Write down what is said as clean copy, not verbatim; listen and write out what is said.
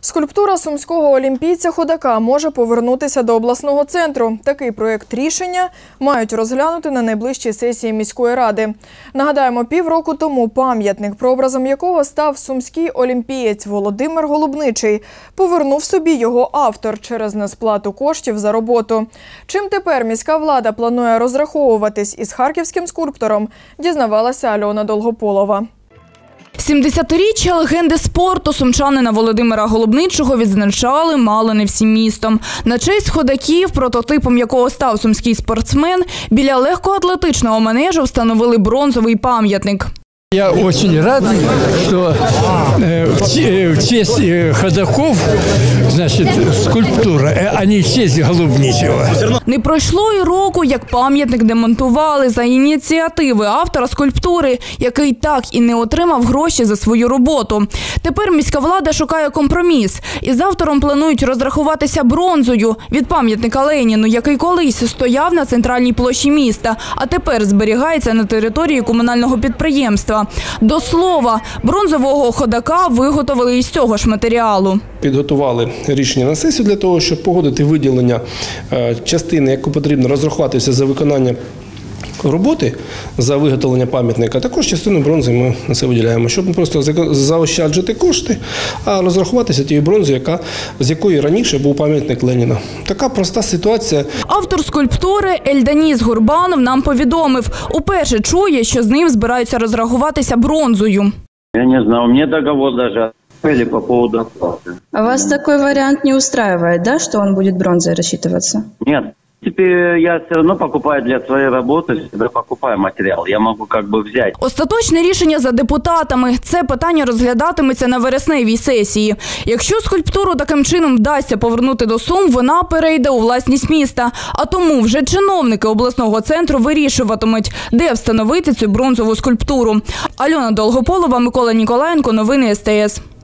Скульптура сумського олімпійця Ходака може повернутися до обласного центру. Такий проєкт рішення мають розглянути на найближчій сесії міської ради. Нагадаємо, півроку тому пам'ятник, прообразом якого став сумський олімпієць Володимир Голубничий, повернув собі його автор через несплату коштів за роботу. Чим тепер міська влада планує розраховуватись із харківським скульптором, дізнавалася Альона Долгополова. 70-річчя легенди спорту сумчанина Володимира Голубничого відзначали мало не всім містом. На честь ходаків, прототипом якого став сумський спортсмен, біля легкоатлетичного манежу встановили бронзовий пам'ятник. Я очень рад, что в честь ходаков, значит, скульптура, а не в честь Голубничего. Не пройшло і року, як пам'ятник демонтували за ініціативи автора скульптури, який так і не отримав гроші за свою роботу. Тепер міська влада шукає компроміс. Із автором планують розрахуватися бронзою від пам'ятника Леніну, який колись стояв на центральній площі міста, а тепер зберігається на території комунального підприємства. До слова, бронзового ходака виготовили із цього ж матеріалу. Підготували рішення на сесію для того, щоб погодити виділення частини, яку потрібно розрахуватися за виконання роботи, за виготовлення пам'ятника. Також частину бронзи ми на це виділяємо, щоб не просто заощаджити кошти, а розрахуватися тією бронзою, з якої раніше був пам'ятник Леніна. Така проста ситуація. Автор скульптури Ельданіс Гурбанов нам повідомив, уперше чує, що з ним збираються розрахуватися бронзою. Я не знаю, мне договор даже открыли по поводу оплаты. А вас такой вариант не устраивает, да, что он будет бронзой рассчитываться? Нет. Теперь я все равно покупаю для своей работы, всегда покупаю материал. Я могу как бы взять. Остаточне рішення за депутатами. Це питання розглядатиметься на вересневій сесії. Якщо скульптуру таким чином вдасться повернути до Сум, вона перейде у власність міста. А тому вже чиновники обласного центру вирішуватимуть, де встановити цю бронзову скульптуру. Альона Долгополова, Микола Ніколаєнко, новини СТС.